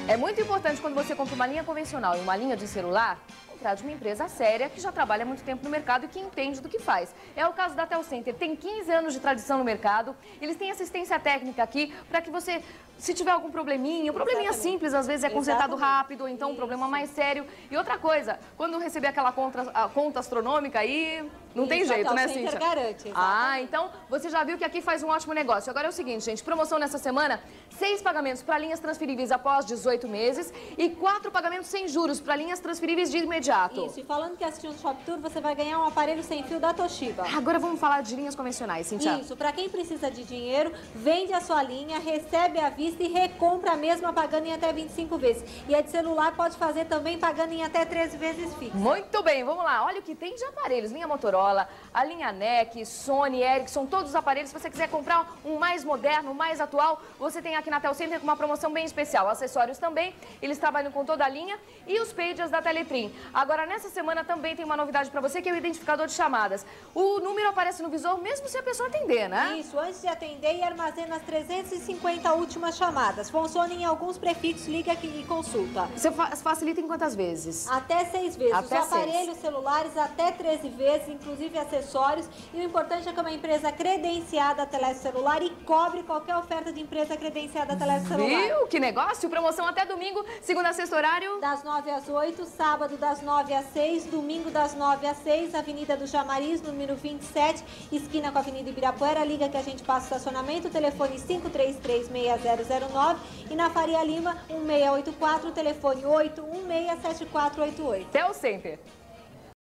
É muito importante quando você compra uma linha convencional e uma linha de celular, comprar de uma empresa séria que já trabalha há muito tempo no mercado e que entende do que faz. É o caso da Telcenter, tem 15 anos de tradição no mercado, eles têm assistência técnica aqui para que você, se tiver algum probleminha, um probleminha simples, às vezes é consertado rápido, ou então um problema mais sério. E outra coisa, quando receber aquela conta astronômica aí, não tem jeito, né, Cíntia? A garante, então você já viu que aqui faz um ótimo negócio. Agora é o seguinte, gente, promoção nessa semana, 6 pagamentos para linhas transferíveis após 18 meses e 4 pagamentos sem juros para linhas transferíveis de imediato. Isso, e falando que assistindo o Shop Tour, você vai ganhar um aparelho sem fio da Toshiba. Agora vamos falar de linhas convencionais, Cíntia. Isso, para quem precisa de dinheiro, vende a sua linha, recebe à vista e recompra a mesma pagando em até 25 vezes. E a de celular pode fazer também pagando em até 13 vezes fixo. Muito bem, vamos lá. Olha o que tem de aparelhos. Linha Motorola, a linha NEC, Sony, Ericsson, todos os aparelhos. Se você quiser comprar um mais moderno, mais atual, você tem aqui na Telcenter com uma promoção bem especial. Acessórios também, eles trabalham com toda a linha e os pagers da Teletrim. Agora, nessa semana também tem uma novidade para você, que é o identificador de chamadas. O número aparece no visor mesmo se a pessoa atender, né? Isso, antes de atender e armazena as 350 últimas chamadas. Funciona em alguns prefixos, liga aqui e consulta. Você facilita em quantas vezes? Até 6 vezes. Até os aparelhos celulares até 13 vezes, inclusive acessórios. E o importante é que é uma empresa credenciada a Telésio Celular e cobre qualquer oferta de empresa credenciada a Telésio Celular. Viu? Que negócio? Promoção até domingo, segunda a sexta horário? Das 9 às 8, sábado das 9 às 6, domingo das 9 às 6, Avenida do Chamariz, número 27, esquina com a Avenida Ibirapuera. Liga que a gente passa o estacionamento, telefone 533-6009 e na Faria Lima 1684, telefone 816-7488. Telcenter.